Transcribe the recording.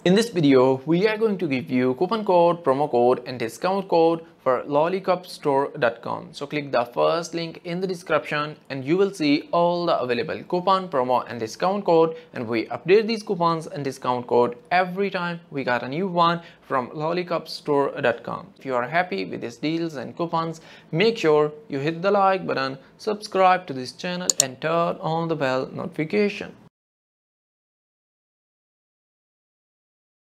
In this video, we are going to give you coupon code, promo code and discount code for LollicupStore.com. So click the first link in the description and you will see all the available coupon, promo and discount code, and we update these coupons and discount code every time we got a new one from LollicupStore.com. If you are happy with these deals and coupons, make sure you hit the like button, subscribe to this channel and turn on the bell notification.